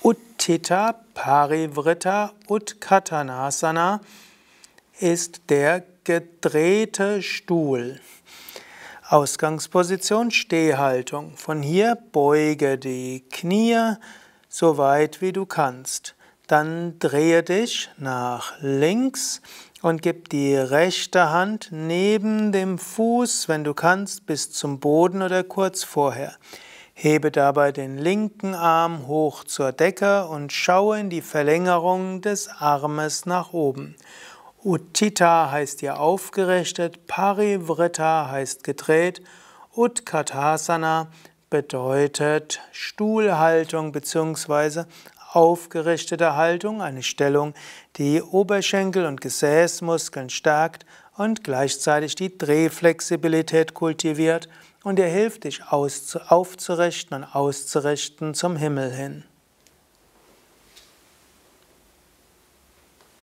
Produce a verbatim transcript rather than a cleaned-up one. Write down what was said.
Utthita Parivritta Utkatanasana ist der gedrehte Stuhl. Ausgangsposition Stehhaltung. Von hier beuge die Knie so weit wie du kannst. Dann drehe dich nach links und gib die rechte Hand neben dem Fuß, wenn du kannst, bis zum Boden oder kurz vorher. Hebe dabei den linken Arm hoch zur Decke und schaue in die Verlängerung des Armes nach oben. Utthita heißt hier aufgerichtet, Parivritta heißt gedreht, Utkatasana bedeutet Stuhlhaltung bzw. aufgerichtete Haltung, eine Stellung, die Oberschenkel und Gesäßmuskeln stärkt und gleichzeitig die Drehflexibilität kultiviert und dir hilft, dich aufzurichten und auszurichten zum Himmel hin.